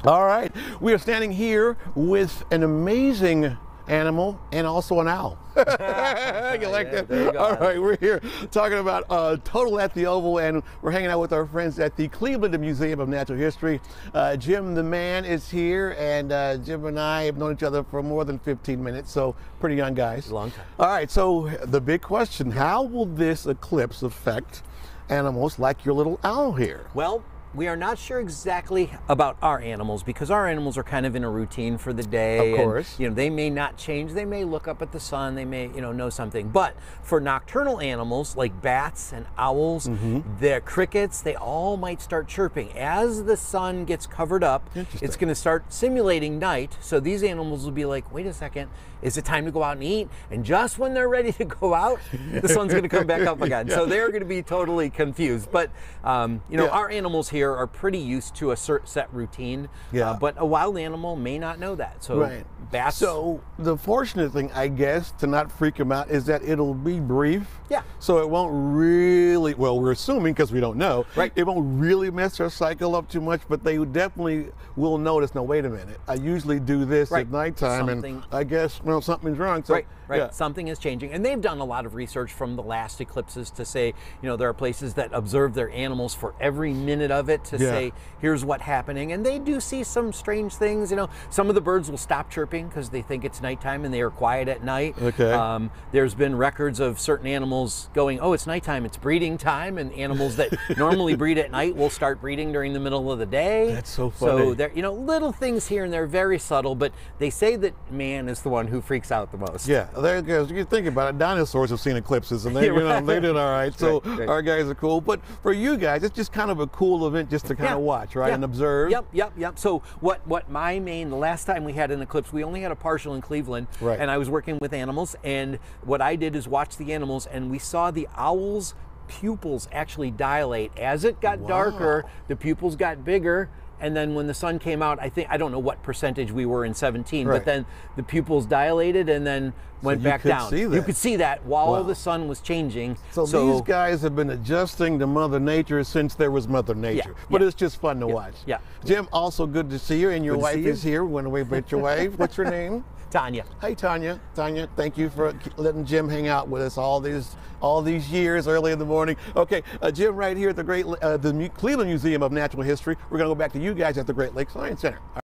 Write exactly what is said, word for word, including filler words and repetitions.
All right, we are standing here with an amazing animal and also an owl. You like Yeah, that? there you go. All right, we're here talking about uh, Total at the Oval, and we're hanging out with our friends at the Cleveland Museum of Natural History. Uh, Jim the Man is here, and uh, Jim and I have known each other for more than fifteen minutes, so pretty young guys. Long time. All right, so the big question, how will this eclipse affect animals like your little owl here? Well, we are not sure exactly about our animals because our animals are kind of in a routine for the day. Of course. And, you know, they may not change. They may look up at the sun. They may, you know, know something. But for nocturnal animals like bats and owls, mm-hmm. the crickets, they all might start chirping. As the sun gets covered up, it's going to start simulating night. So these animals will be like, wait a second, is it time to go out and eat? And just when they're ready to go out, the sun's going to come back up again. Yeah. So they're going to be totally confused. But, um, you know, yeah. our animals here are pretty used to a certain set routine, yeah. uh, but a wild animal may not know that. So right. bats. So the fortunate thing, I guess, to not freak them out is that it'll be brief. Yeah. So it won't really, well, we're assuming because we don't know, right. it won't really mess their cycle up too much, but they definitely will notice, no, wait a minute, I usually do this right. at nighttime, something, and I guess, well, something's wrong. So, right, right. Yeah. Something is changing. And they've done a lot of research from the last eclipses to say, you know, there are places that observe their animals for every minute of it to yeah. say, here's what's happening. And they do see some strange things. You know, some of the birds will stop chirping because they think it's nighttime and they are quiet at night. Okay. Um, there's been records of certain animals going, oh, it's nighttime, it's breeding time, and animals that normally breed at night will start breeding during the middle of the day. That's so funny. So they're, you know, little things here and there, very subtle, but they say that man is the one who freaks out the most. Yeah, there goes. You think about it, dinosaurs have seen eclipses, and they, yeah, you know, right. they did all right. So right, right. our guys are cool. But for you guys, it's just kind of a cool event just to kind yeah. of watch, right, yeah. and observe. Yep, yep, yep. So what, what my main, the last time we had an eclipse, we only had a partial in Cleveland, right. and I was working with animals, and what I did is watch the animals, and we saw the owls' pupils actually dilate. As it got wow. darker, the pupils got bigger, and then when the sun came out, I think, I don't know what percentage we were in seventeen, right. but then the pupils dilated and then went so back down. You could see that while wow. the sun was changing. So, so these guys have been adjusting to Mother Nature since there was Mother Nature. Yeah, but yeah. it's just fun to yeah, watch. Yeah. Jim, also good to see you, and your good wife you. is here. When we meet your wife, what's your name? Tanya. Hey Tanya, Tanya, thank you for letting Jim hang out with us all these all these years early in the morning. Okay, uh, Jim, right here at the Great uh, the Cleveland Museum of Natural History. We're going to go back to you guys at the Great Lakes Science Center.